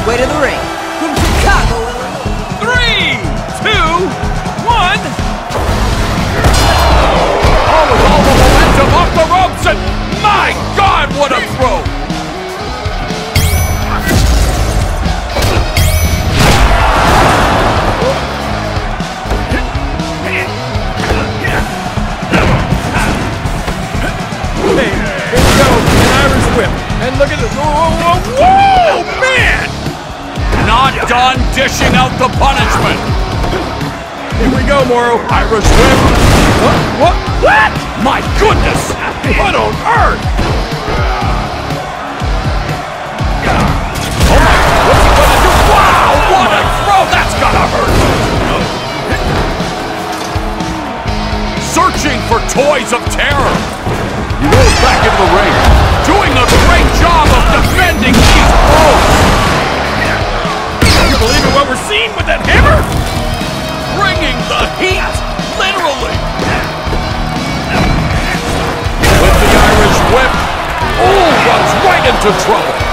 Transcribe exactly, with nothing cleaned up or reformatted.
way to the ring. From Chicago. Three, two, one. Oh, with all the momentum off the ropes, and my God, what a throw! Hey, here we go, an Irish whip, and look at this. Whoa, whoa, whoa, whoa, man! Not done dishing out the punishment. Here we go, Morrow. Irish whip. What? What? What? My goodness! What on earth? Oh my! What's he gonna do? Wow! What a throw! That's gonna hurt. Searching for toys of terror. He rolls back into the ring, doing a great job of defending these throws. Can you believe in what we're seeing with that hammer? Bringing the heat, literally. With the Irish whip, oh, runs right into trouble.